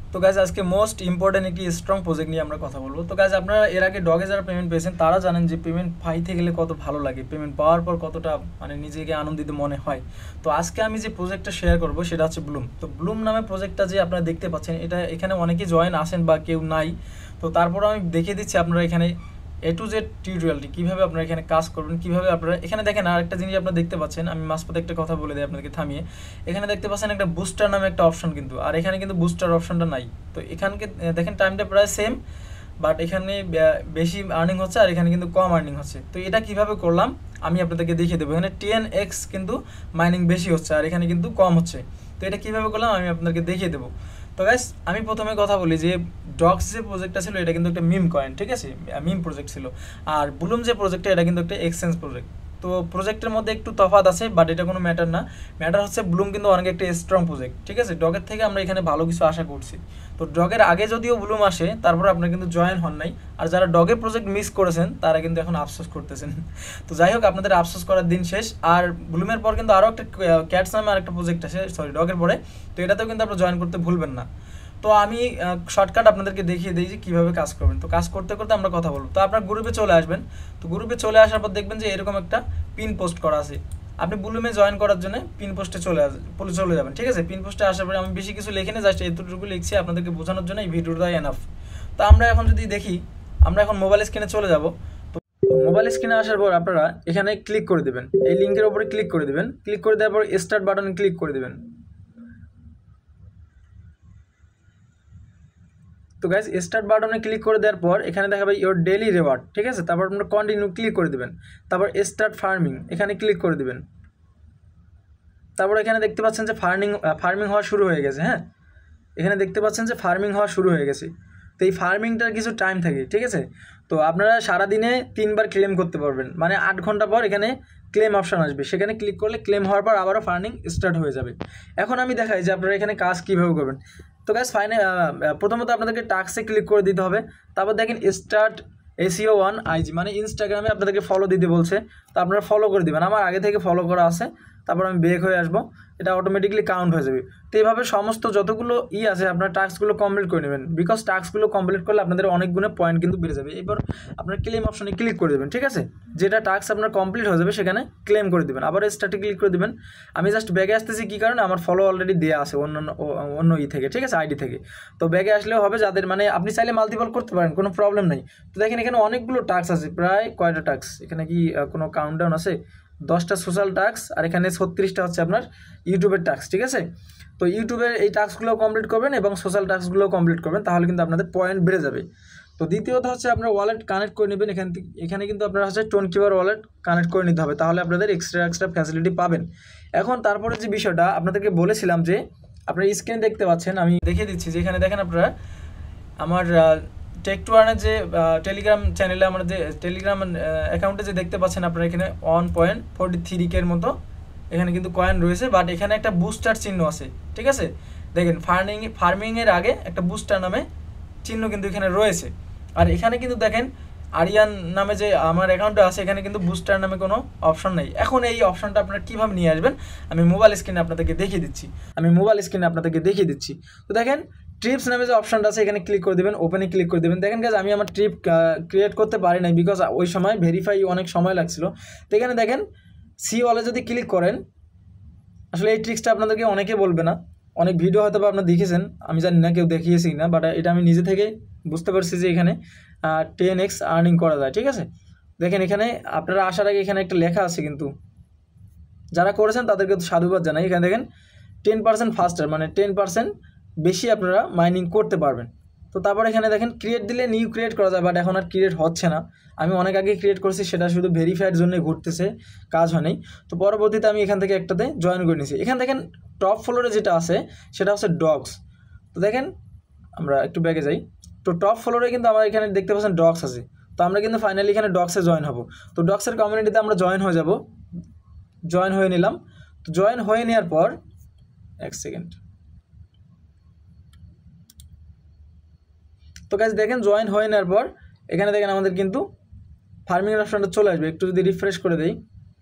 তো গাইজ আজকে most important একটি স্ট্রং প্রজেক্ট নিয়ে আমরা কথা বলবো। তো গাইজ আপনারা এর আগে ডগে যারা পেমেন্ট পেয়েছেন তারা জানেন যে পেমেন্ট পাইতে গেলে কত ভালো লাগে, পেমেন্ট পাওয়ার পর কতটা মানে নিজেকে আনন্দিত মনে হয়। তো আজকে আমি যে প্রজেক্টটা শেয়ার করবো সেটা হচ্ছে ব্লুম। তো ব্লুম নামে প্রজেক্টটা যে আপনারা দেখতে পাচ্ছেন, এটা এখানে অনেকেই জয়েন আসেন বা কেউ নাই। তো তারপর আমি দেখিয়ে দিচ্ছি আপনারা এখানে A to Z টিউটোরিয়ালটি কীভাবে আপনারা এখানে কাজ করবেন, কীভাবে আপনারা এখানে দেখেন। আর একটা জিনিস আপনারা দেখতে পাচ্ছেন, আমি মাঝপথে একটা কথা বলে দিই আপনাদেরকে থামিয়ে। এখানে দেখতে পাচ্ছেন একটা বুস্টার নামে একটা অপশন, কিন্তু আর এখানে কিন্তু বুস্টার অপশনটা নাই। তো এখানকে দেখেন টাইমটা প্রায় সেম, বাট এখানে বেশি আর্নিং হচ্ছে আর এখানে কিন্তু কম আর্নিং হচ্ছে। তো এটা কিভাবে করলাম আমি আপনাদেরকে দেখিয়ে দেবো। এখানে 10x কিন্তু মাইনিং বেশি হচ্ছে আর এখানে কিন্তু কম হচ্ছে। তো এটা কীভাবে করলাম আমি আপনাদেরকে দেখিয়ে দেবো। তো গাইস আমি প্রথমে কথা বলি যে ডক্স যে প্রজেক্টটা ছিল এটা কিন্তু একটা মিম কয়েন, ঠিক আছে, মিম প্রজেক্ট ছিল। আর ব্লুম যে প্রজেক্টটা এটা কিন্তু একটা এক্সচেঞ্জ প্রজেক্ট। তো প্রজেক্টের মধ্যে একটু তফাৎ আছে, বাট এটা কোনো ম্যাটার না। ম্যাটার হচ্ছে ব্লুম কিন্তু অনেক একটা স্ট্রং প্রজেক্ট, ঠিক আছে। ডগের থেকে আমরা এখানে ভালো কিছু আশা করছি। তো ডগের আগে যদিও ব্লুম আসে, তারপর আপনারা কিন্তু জয়েন হন নাই। আর যারা ডগের প্রজেক্ট মিস করেছেন তারা কিন্তু এখন আফসোস করতেছেন। তো যাই হোক, আপনাদের আফসোস করার দিন শেষ। আর ব্লুমের পর কিন্তু আরও একটা ক্যাটস নামে আরেকটা প্রজেক্ট আছে, সরি ডগের পরে। তো এটাতেও কিন্তু আপনারা জয়েন করতে ভুলবেন না। তো আমি শর্টকাট আপনাদেরকে দেখিয়ে দিই যে কীভাবে কাজ করবেন। তো কাজ করতে করতে আমরা কথা বলবো। তো আপনার গ্রুপে চলে আসবেন। তো গ্রুপে চলে আসার পর দেখবেন যে এরকম একটা পিন পোস্ট করা আছে। আপনি ব্লুমে জয়েন করার জন্য পিন পোস্টে চলে যাবেন, ঠিক আছে। পিন পোস্টে আসার পরে আমি বেশি কিছু লিখে নিই, জাস্ট এতটুকু লিখছি আপনাদেরকে বোঝানোর জন্য, এই ভিডিওটাই এনাফ। তো আমরা এখন যদি দেখি, আমরা এখন মোবাইল স্ক্রিনে চলে যাব। তো মোবাইল স্ক্রিনে আসার পর আপনারা এখানে ক্লিক করে দেবেন, এই লিঙ্কের উপরে ক্লিক করে দেবেন। ক্লিক করে দেওয়ার পর স্টার্ট বাটনে ক্লিক করে দেবেন। তো গাইজ স্টার্ট বাটনে ক্লিক করে দেওয়ার পর এখানে দেখাবে ইওর ডেইলি রিওয়ার্ড, ঠিক আছে। তারপর আপনারা কন্টিনিউ ক্লিক করে দেবেন। তারপর স্টার্ট ফার্মিং এখানে ক্লিক করে দেবেন। তারপর এখানে দেখতে পাচ্ছেন যে ফার্মিং হওয়া শুরু হয়ে গেছে। হ্যাঁ, এখানে দেখতে পাচ্ছেন যে ফার্মিং হওয়া শুরু হয়ে গেছে। তো এই ফার্মিংটার কিছু টাইম থাকে, ঠিক আছে। তো আপনারা সারাদিনে 3বার ক্লেম করতে পারবেন, মানে 8 ঘন্টা পর এখানে ক্লেম অপশান আসবে, সেখানে ক্লিক করলে ক্লেম হওয়ার পর আবারও ফার্মিং স্টার্ট হয়ে যাবে। এখন আমি দেখাই যে আপনারা এখানে কাজ কীভাবে করবেন। তো গাইস প্রথমত আপনাদেরকে টাস্কে ক্লিক করে দিতে হবে। তারপর দেখেন স্টার্ট SEO1 IG, মানে ইনস্টাগ্রামে আপনাদেরকে ফলো দিতে বলছে। তো আপনারা ফলো করে দেবেন, আমার আগে থেকে ফলো করা আছে। তারপর আমি ব্যাক হয়ে আসবো, এটা অটোমেটিকলি কাউন্ট হয়ে যাবে। তো এইভাবে সমস্ত যতগুলো আছে আপনার টাস্কগুলো কমপ্লিট করে নেবেন, বিকজ টাস্কগুলো কমপ্লিট করলে আপনাদের অনেক গুণে পয়েন্ট কিন্তু বেড়ে যাবে। এবার আপনার ক্লেম অপশনে ক্লিক করে দেবেন, ঠিক আছে। যেটা টাস্ক আপনার কমপ্লিট হয়ে যাবে সেখানে ক্লেম করে দেবেন, আবার স্টার্টে ক্লিক করে দেবেন। আমি জাস্ট ব্যাগে আসতেছি, কী কারণে আমার ফলো অলরেডি দেওয়া আছে অন্য থেকে, ঠিক আছে, আইডি থেকে। তো ব্যাগে আসলেও হবে যাদের, মানে আপনি চাইলে মাল্টিপল করতে পারেন, কোনো প্রবলেম নেই। তো দেখেন এখানে অনেকগুলো টাস্ক আছে, প্রায় কয়টা টাস্ক এখানে, কি কোনো কাউন্টডাউন আছে? 10টা সোশ্যাল টাস্ক আর এখানে 36টা হচ্ছে আপনার ইউটিউবের টাস্ক, ঠিক আছে। তো ইউটিউবের এই টাস্কগুলো কমপ্লিট করবেন এবং সোশ্যাল টাস্কগুলো কমপ্লিট করবেন, তাহলে কিন্তু আপনাদের পয়েন্ট বেড়ে যাবে। তো দ্বিতীয়ত হচ্ছে আপনার ওয়ালেট কানেক্ট করে নেবেন। এখানে কিন্তু আপনার হচ্ছে টোনকিপার ওয়ালেট কানেক্ট করে নিতে হবে, তাহলে আপনাদের এক্সট্রা ফ্যাসিলিটি পাবেন। এখন তারপরে যে বিষয়টা আপনাদেরকে বলেছিলাম যে আপনার স্ক্রিনে দেখতে পাচ্ছেন, আমি দেখিয়ে দিচ্ছি যে এখানে দেখেন আপনারা আমার টেক টু আর্নের যে টেলিগ্রাম চ্যানেলে, আমার যে টেলিগ্রাম অ্যাকাউন্টে যে দেখতে পাচ্ছেন আপনারা এখানে 1.43K এর মতো এখানে কিন্তু কয়েন রয়েছে। বাট এখানে একটা বুস্টার চিহ্ন আছে, ঠিক আছে। দেখেন ফার্মিংয়ের আগে একটা বুস্টার নামে চিহ্ন কিন্তু এখানে রয়েছে। আর এখানে কিন্তু দেখেন আরিয়ান নামে যে আমার অ্যাকাউন্টে আছে, এখানে কিন্তু বুস্টার নামে কোনো অপশন নেই। এখন এই অপশনটা আপনারা কীভাবে নিয়ে আসবেন আমি মোবাইল স্ক্রিনে আপনাদেরকে দেখিয়ে দিচ্ছি। তো দেখেন ট্রিপস নামে যে অপশনটা আছে এখানে ক্লিক করে দেবেন, ওপেনে ক্লিক করে দেবেন। দেখেন গাইজ আমি আমার ট্রিপ ক্রিয়েট করতে পারি নাই, বিকজ ওই সময় ভেরিফাই অনেক সময় লাগছিল। তো এখানে দেখেন সি ওয়ালে যদি ক্লিক করেন, আসলে এই ট্রিক্সটা আপনাদেরকে অনেকে বলবে না, অনেক ভিডিও হয়তো বা আপনারা দেখেছেন, আমি জানি না কেউ দেখিয়েছি না, বাট এটা আমি নিজে থেকে বুঝতে পারছি যে এখানে 10x আর্নিং করা যায়, ঠিক আছে। দেখেন এখানে আপনারা আসার আগে এখানে একটা লেখা আছে, কিন্তু যারা করেছেন তাদেরকে তো সাধুবাদ জানাই। এখানে দেখেন 10% ফাস্টার, মানে 10% বেশি আপনারা মাইনিং করতে পারবেন। তো তারপর এখানে দেখেন ক্রিয়েট দিলে নিউ ক্রিয়েট করা যায়, বাট এখন আর ক্রিয়েট হচ্ছে না। আমি অনেক আগে ক্রিয়েট করেছি, সেটা শুধু ভেরিফাইয়ের জন্য ঘুরতেছে, কাজ হয় নাই। তো পরবর্তীতে আমি এখান থেকে একটাতে জয়েন করে নিয়েছি। এখানে দেখেন টপ ফ্লোরে যেটা আছে সেটা হচ্ছে ডগস। তো দেখেন আমরা একটু ব্যাগে যাই। তো টপ ফ্লোরে কিন্তু আমার এখানে দেখতে পাচ্ছেন ডগস আছে। তো আমরা কিন্তু ফাইনালি এখানে ডগসে জয়েন হব। তো ডগসের কমিউনিটিতে আমরা জয়েন হয়ে যাব, জয়েন হয়ে নিলাম। তো জয়েন হয়ে নেওয়ার পর এক সেকেন্ড, তো গাইজ দেখেন জয়েন হয়ে নেওয়ার পর এখানে দেখেন আমাদের কিন্তু ফার্মিংয়ের অপশানটা চলে আসবে। একটু যদি রিফ্রেশ করে দেই,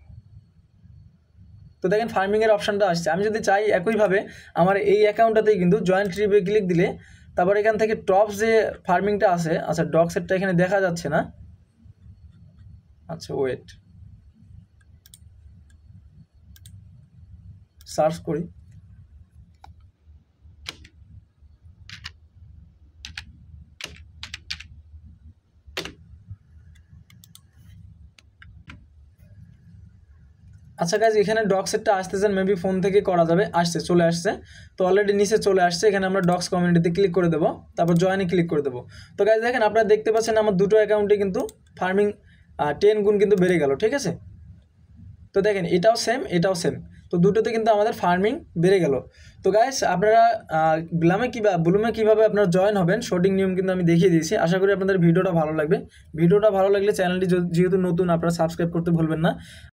তো দেখেন ফার্মিংয়ের অপশানটা আসছে। আমি যদি চাই একইভাবে আমার এই অ্যাকাউন্টটাতেই কিন্তু জয়েন ট্রিপে ক্লিক দিলে তারপর এখান থেকে টপ যে ফার্মিংটা আছে, আচ্ছা ডগ সেটটা এখানে দেখা যাচ্ছে না, আচ্ছা ওয়েট সার্চ করি। আচ্ছা গাইজ এখানে ডগ সেটটা আসতেছেন, মেবি ফোন থেকে করা যাবে, চলে আসছে। তো অলরেডি নিচে চলে আসছে, এখানে আমরা ডগস কমিউনিটিতে ক্লিক করে দেবো, তারপর জয়েনে ক্লিক করে দেবো। তো গাইজ দেখেন আপনারা দেখতে পাচ্ছেন আমার দুটো অ্যাকাউন্টে কিন্তু ফার্মিং 10 গুণ কিন্তু বেড়ে গেল, ঠিক আছে। তো দেখেন এটাও সেম, এটাও সেম, তো দুটোতে কিন্তু আমাদের ফার্মিং বেড়ে গেল। তো গাইস আপনারা ব্লুমে কীভাবে আপনারা জয়েন হবেন সঠিক নিয়ম কিন্তু আমি দেখিয়ে দিয়েছি। আশা করি আপনাদের ভিডিওটা ভালো লাগবে। ভিডিওটা ভালো লাগলে চ্যানেলটি যেহেতু নতুন, আপনারা সাবস্ক্রাইব করতে ভুলবেন না।